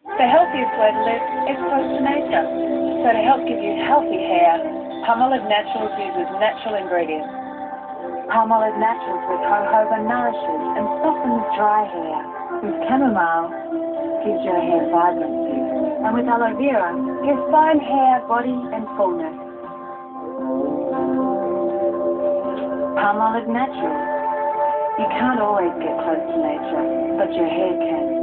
The healthiest way to live is close to nature. So to help give you healthy hair, Palmolive Naturals uses natural ingredients. Palmolive Naturals with jojoba nourishes and softens dry hair. With chamomile, gives your hair vibrancy. And with aloe vera, gives fine hair, body and fullness. Palmolive Naturals. You can't always get close to nature, but your hair can.